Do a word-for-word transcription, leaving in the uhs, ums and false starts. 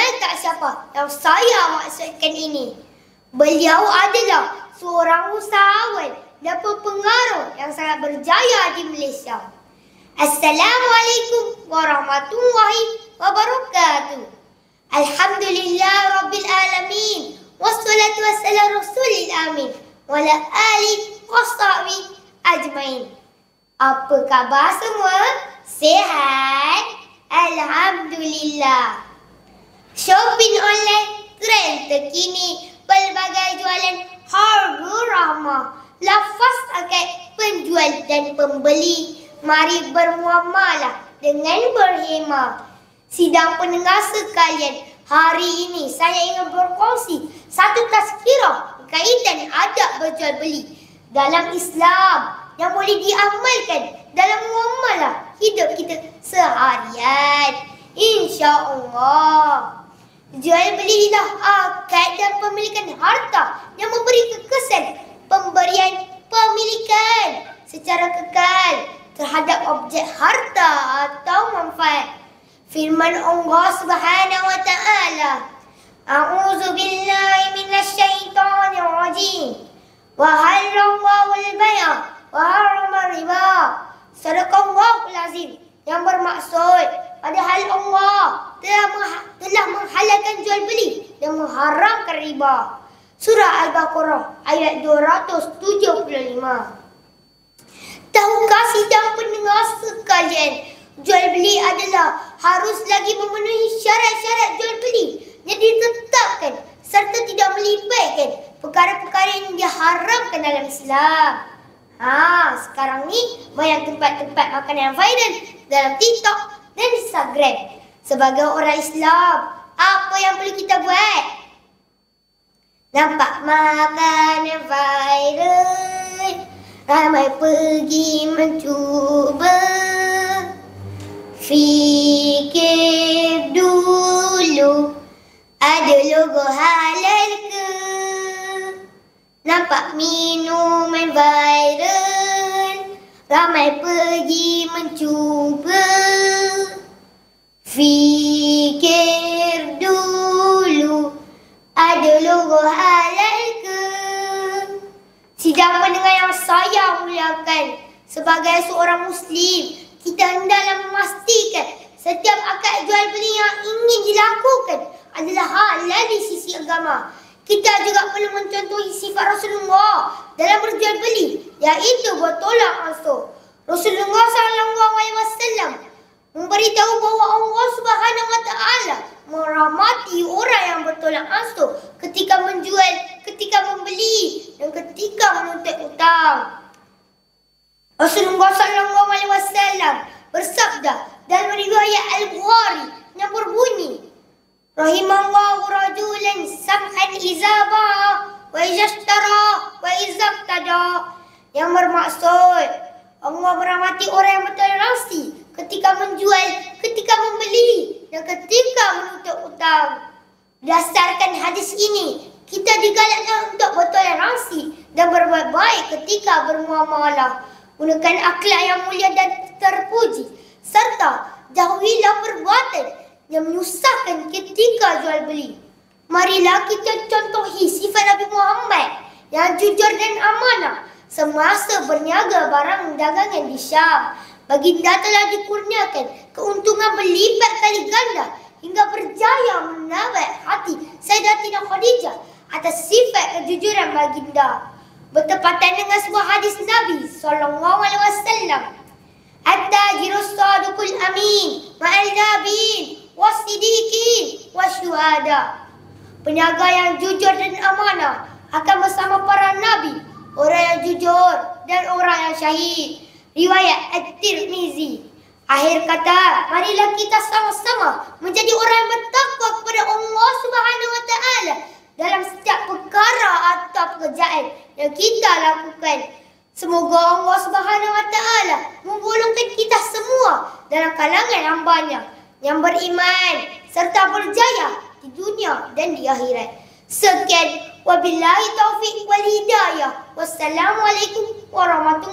mengenal tak siapa yang saya maksudkan ini? Beliau adalah seorang usahawan dan pengaruh yang sangat berjaya di Malaysia. Assalamualaikum warahmatullahi wabarakatuh. Alhamdulillah Rabbil Alamin. Wassalatu wassalamu rasulil amin. Wala alihi washabihi ajmain. Apa khabar semua? Sihat? Alhamdulillah. Shopping online trend terkini, pelbagai jualan harga ramah, lafaz akad penjual dan pembeli. Mari bermuamalah dengan berhemah. Sidang pendengar sekalian, hari ini saya ingin berkongsi satu tazkirah berkaitan adab berjual beli dalam Islam yang boleh diamalkan dalam muamalah hidup kita seharian. InsyaAllah. Jual belilah akad dan pemilikan harta yang memberi kekesan pemberian pemilikan secara kekal terhadap objek harta atau manfaat. Firman Allah Subhanahu wa taala, A'udzu billahi minasyaitonir rajim. Wa halallahu al-bai'a wa harrama riba. Sadaqallahul azim, yang bermaksud padahal Allah telah telah menghalalkan jual beli dan mengharamkan riba. Surah Al-Baqarah ayat dua ratus tujuh puluh lima. Tahukah sidang pendengar sekalian, jual beli adalah harus lagi memenuhi syarat-syarat jual beli yang ditetapkan serta tidak melibatkan perkara-perkara yang diharamkan dalam Islam. Ha, sekarang ni banyak tempat-tempat makanan yang viral dalam TikTok dan Instagram. Sebagai orang Islam, apa yang perlu kita buat? Nampak makanan viral, ramai pergi mencuba. Fikir dulu, ada logo halal ke? Nampak minuman viral, ramai pergi mencuba. Fikir dulu, ada logo halal ke? Sidang pendengar yang saya muliakan, sebagai seorang Muslim, kita hendaklah memastikan setiap akad jual beli yang ingin dilakukan adalah halal di sisi agama. Kita juga perlu mencontohi sifat Rasulullah dalam berjual beli, iaitu bertolak ansur. Rasulullah sallallahu alaihi wasallam memberitahu bahawa Allah Subhanahu wa taala merahmati orang yang bertolak ansur ketika menjual, ketika membeli dan ketika menuntut hutang. Rasulullah sallallahu alaihi wasallam bersabda dalam riwayat Al-Bukhari yang berbunyi, Rahimallahu rajulan samhan iza ba'a wa iza ishtara wa iza iqtada. Yang bermaksud, Allah merahmati orang yang bertoleransi ketika menjual, ketika membeli dan ketika menuntut hutang. Berdasarkan hadis ini, kita digalakkan untuk bertoleransi dan berbuat baik ketika bermuamalah. Gunakan akhlak yang mulia dan terpuji, serta jauhilah perbuatan yang menyusahkan ketika jual beli. Marilah kita contohi sifat Nabi Muhammad yang jujur dan amanah semasa berniaga barang dagangan di Syam. Baginda telah dikurniakan keuntungan berlipat kali ganda hingga berjaya menarik hati Sayyidatina Khadijah atas sifat kejujuran baginda. Bertepatan dengan sebuah hadis Nabi sallallahu alaihi wasallam, At-tajirus sadiqul amin ma'al nabiin was-sidiqin wasyuhada. Peniaga yang jujur dan amanah akan bersama para nabi, orang yang jujur dan orang yang syahid. Riwayat At-Tirmizi. Akhir kata, marilah kita sama-sama menjadi orang yang bertakwa kepada Allah Subhanahu wa taala dalam setiap perkara atau pekerjaan yang kita lakukan. Semoga Allah Subhanahu wa taala menggolongkan kita semua dalam kalangan hamba-Nya yang beriman serta berjaya di dunia dan di akhirat. Sekian, wabillahi taufiq wal hidayah. Wassalamualaikum warahmatullahi wabarakatuh.